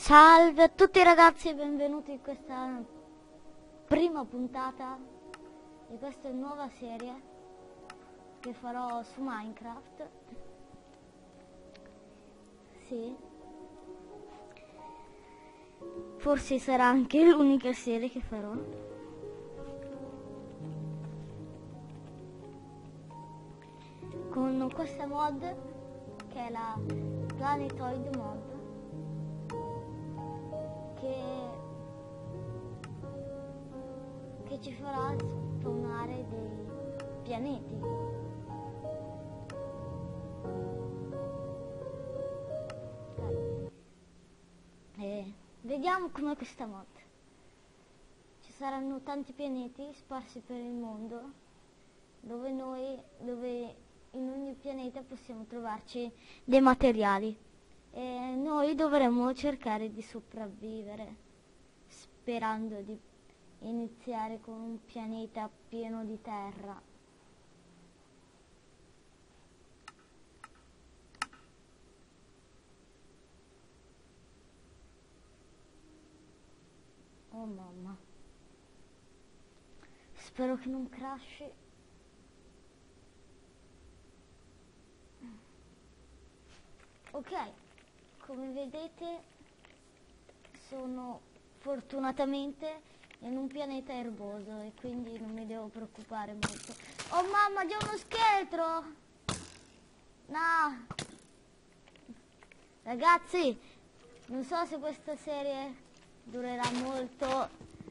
Salve a tutti ragazzi e benvenuti in questa prima puntata di questa nuova serie che farò su Minecraft. Sì, forse sarà anche l'unica serie che farò. Con questa mod che è la Planetoid mod, che ci farà spawnare dei pianeti. E vediamo com'è questa mod. Ci saranno tanti pianeti sparsi per il mondo, dove in ogni pianeta possiamo trovarci dei materiali e noi dovremmo cercare di sopravvivere, sperando di iniziare con un pianeta pieno di terra. Oh mamma, spero che non crashi. Ok, come vedete sono fortunatamente in un pianeta erboso e quindi non mi devo preoccupare molto. Oh mamma, c'è uno scheletro! No! Ragazzi, non so se questa serie durerà molto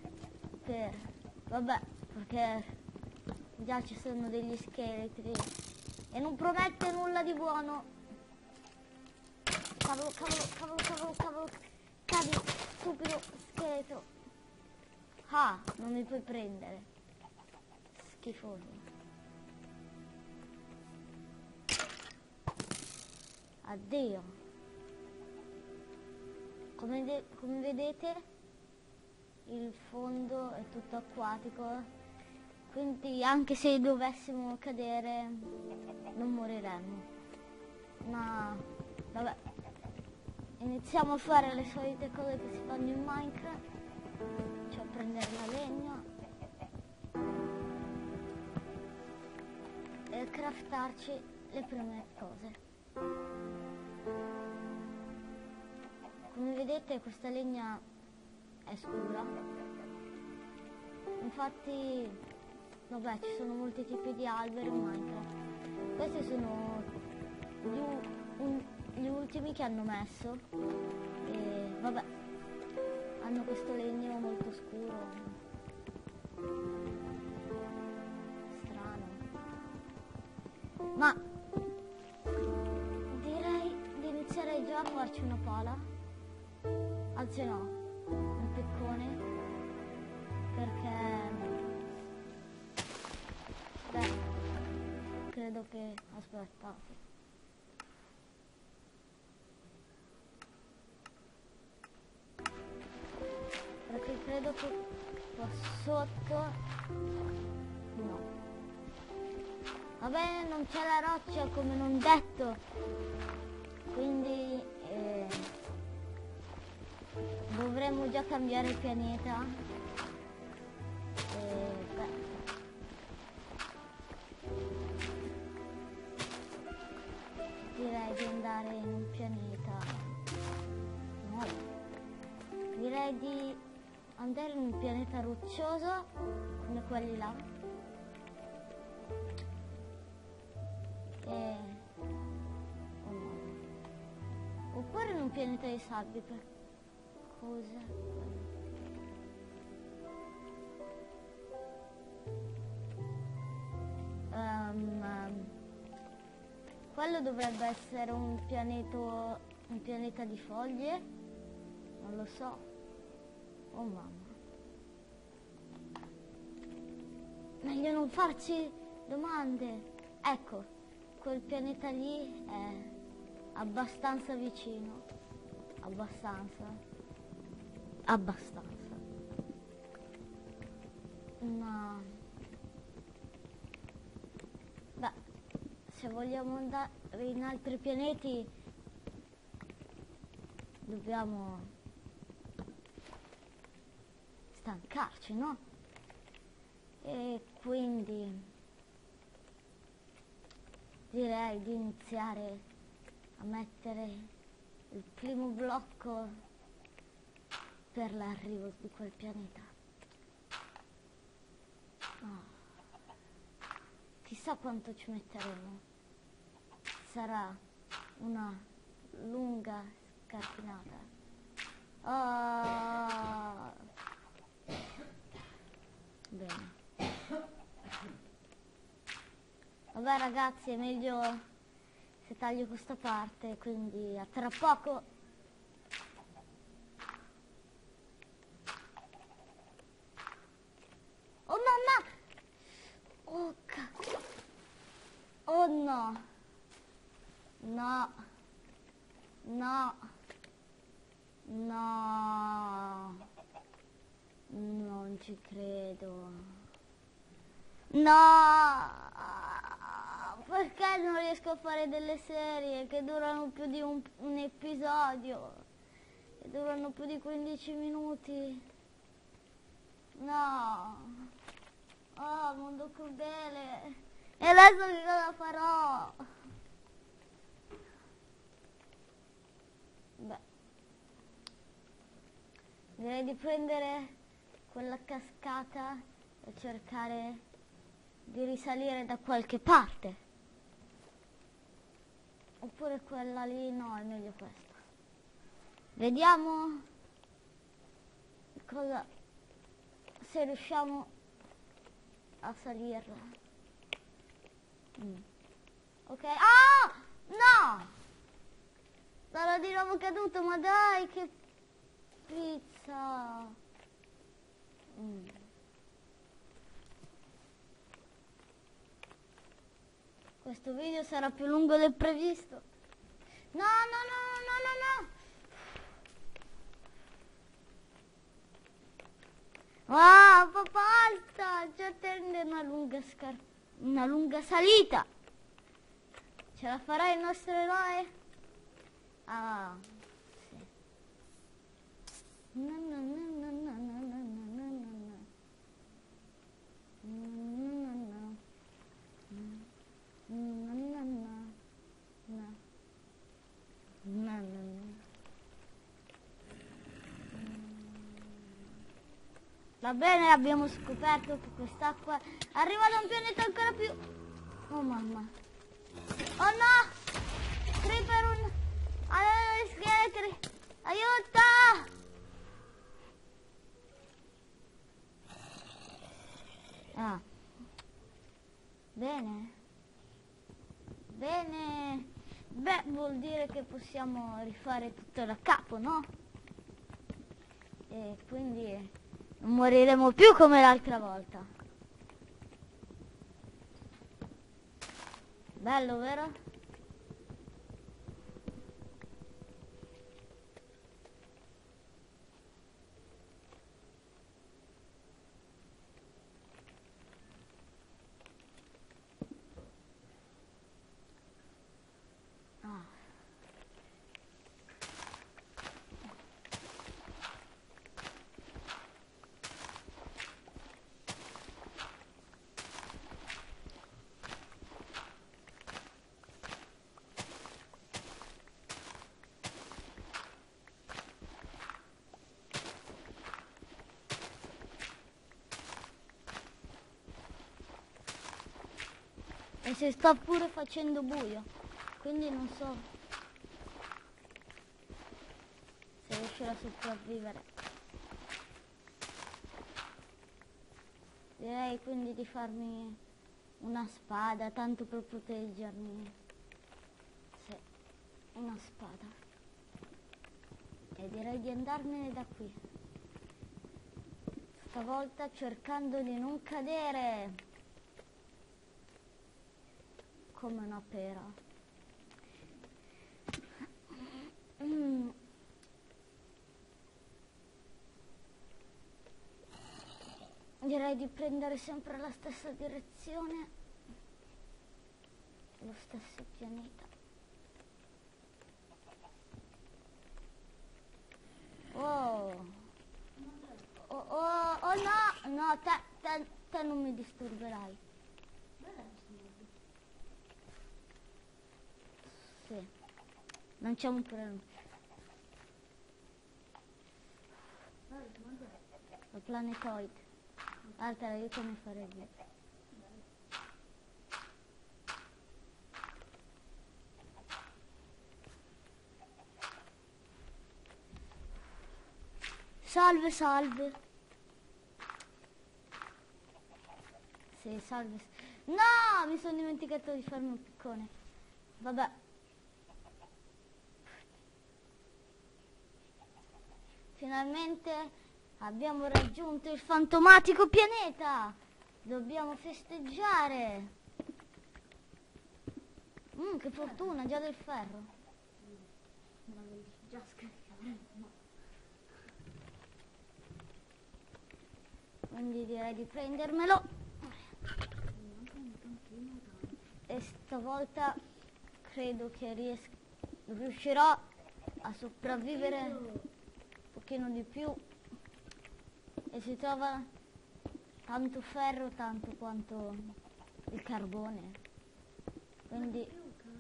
vabbè, perché già ci sono degli scheletri e non promette nulla di buono. Cavolo, cadi, stupido scheletro. Ah, non mi puoi prendere. Schifoso. Addio. Come vedete, il fondo è tutto acquatico, quindi anche se dovessimo cadere non moriremmo. Ma vabbè, iniziamo a fare le solite cose che si fanno in Minecraft, cioè prendere la legna e craftarci le prime cose. Come vedete questa legna è scura, infatti vabbè, ci sono molti tipi di alberi in Minecraft. Questi sono gli ultimi che hanno messo e vabbè, hanno questo legno molto scuro, strano, ma direi di iniziare già a farci una pala, anzi no, un piccone, perché beh, credo che aspetta. Perché credo che qua sotto no. Vabbè, non c'è la roccia come non detto, quindi dovremmo già cambiare pianeta. Beh, direi di andare in un pianeta nuovo. Direi di andare in un pianeta roccioso come quelli là oppure in un pianeta di sabbia. Per cosa? Quello dovrebbe essere un pianeta di foglie, non lo so. Oh mamma, meglio non farci domande. Ecco, quel pianeta lì è abbastanza vicino, abbastanza, ma beh, se vogliamo andare in altri pianeti dobbiamo stancarci, no? E quindi direi di iniziare a mettere il primo blocco per l'arrivo di quel pianeta. Chissà quanto ci metteremo. Sarà una lunga scarpinata. Bene. Vabbè ragazzi, è meglio se taglio questa parte, quindi a tra poco. Oh mamma! Oh cazzo! Oh no! No! No! No! Non ci credo. No! Perché non riesco a fare delle serie che durano più di un episodio? Che durano più di 15 minuti? No! Oh, mondo crudele! E adesso che cosa farò? Beh, direi di prendere quella cascata e cercare di risalire da qualche parte. Oppure quella lì, no, è meglio questa. Vediamo cosa, se riusciamo a salirla. Ok. Ah! No! Sarà di nuovo caduto, ma dai, che pizza! Questo video sarà più lungo del previsto. No, no, no, no, no, no! Ah, basta! Ci attende una lunga salita. Ce la farà il nostro eroe? Ah, sì. No, no, no, no, no, no, no, no, no, no. No, no. No, no, no. No. No, no, no. Va bene, abbiamo scoperto che quest'acqua arriva da un pianeta ancora più... Oh mamma. Oh no! Creeper Allora, scheletri! Aiuto! Ah. Bene. Bene. Beh, vuol dire che possiamo rifare tutto da capo, no? E quindi non moriremo più come l'altra volta. Bello, vero? E si sta pure facendo buio, quindi non so se riuscirò a sopravvivere. Direi quindi di farmi una spada, tanto per proteggermi. Sì, una spada. E direi di andarmene da qui. Stavolta cercando di non cadere come una pera. Direi di prendere sempre la stessa direzione, lo stesso pianeta. Oh, oh, oh, No, te non mi disturberai. Sì. Lanciamo pure lui. Il planetoid. Altra, aiutami a fare il video. Salve, salve. Sì, salve. No, mi sono dimenticato di farmi un piccone. Vabbè. Finalmente abbiamo raggiunto il fantomatico pianeta. Dobbiamo festeggiare. Che fortuna, già del ferro. Già scaricato. Quindi direi di prendermelo. E stavolta credo che riuscirò a sopravvivere un pochino di più. E si trova tanto ferro tanto quanto il carbone. Quindi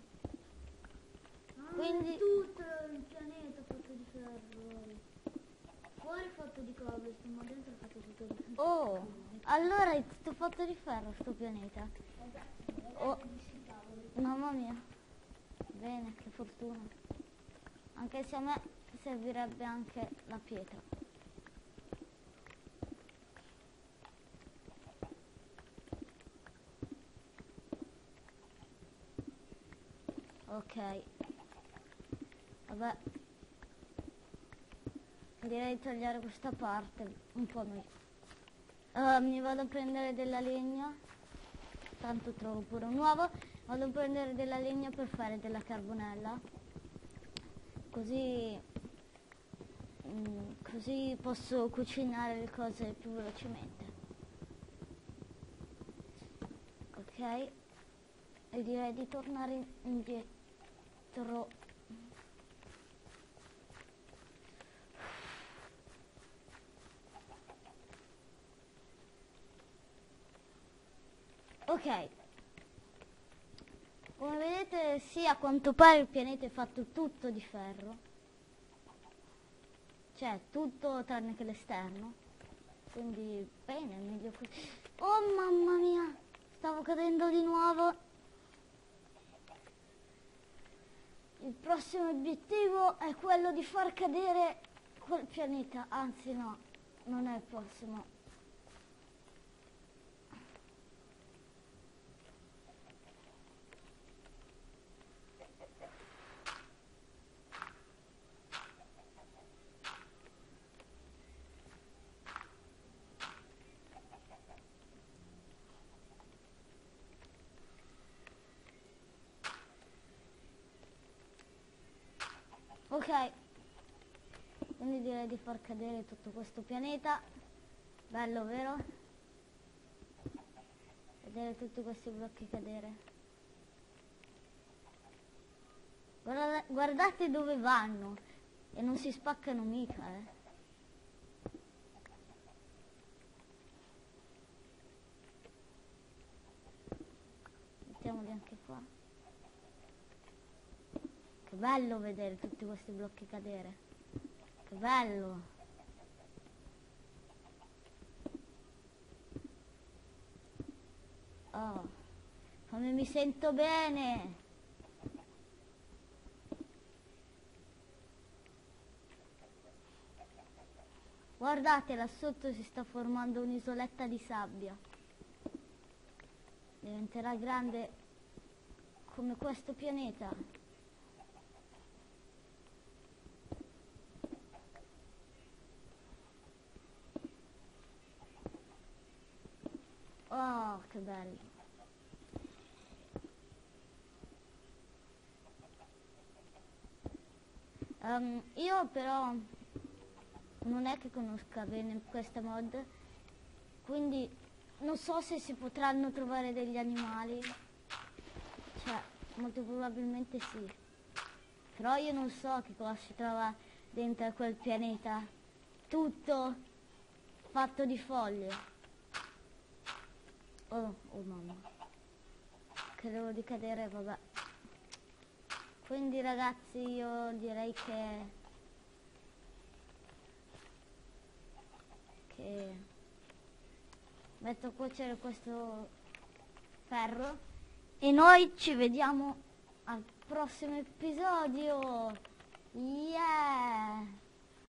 tutto il pianeta fatto di ferro. Fuori fatto di cobblestone, ma dentro è fatto tutto di ferro. oh, allora è tutto fatto di ferro sto pianeta. Oh, mamma mia. Bene, che fortuna. Anche se a me servirebbe anche la pietra. Ok. Vabbè. Direi di tagliare questa parte un po' meglio. Mi vado a prendere della legna. Tanto trovo pure un uovo. Vado a prendere della legna per fare della carbonella. Così posso cucinare le cose più velocemente. Ok. E direi di tornare indietro. Ok, come vedete sì, a quanto pare il pianeta è fatto tutto di ferro, cioè tutto tranne che l'esterno, quindi bene, è meglio così. Oh mamma mia, stavo cadendo di nuovo. Il prossimo obiettivo è quello di far cadere quel pianeta, anzi no, non è il prossimo. Ok, quindi direi di far cadere tutto questo pianeta. Bello, vero? Vedere tutti questi blocchi cadere. Guardate dove vanno e non si spaccano mica, Mettiamoli anche qua. Che bello vedere tutti questi blocchi cadere. Che bello. Oh, come mi sento bene. Guardate, là sotto si sta formando un'isoletta di sabbia. Diventerà grande come questo pianeta. Oh, che bello. Io però non è che conosca bene questa mod, quindi non so se si potranno trovare degli animali, cioè molto probabilmente sì, però io non so che cosa si trova dentro a quel pianeta, tutto fatto di foglie. Oh mamma. Credevo di cadere, vabbè. Quindi ragazzi io direi che metto a cuocere questo ferro e noi ci vediamo al prossimo episodio.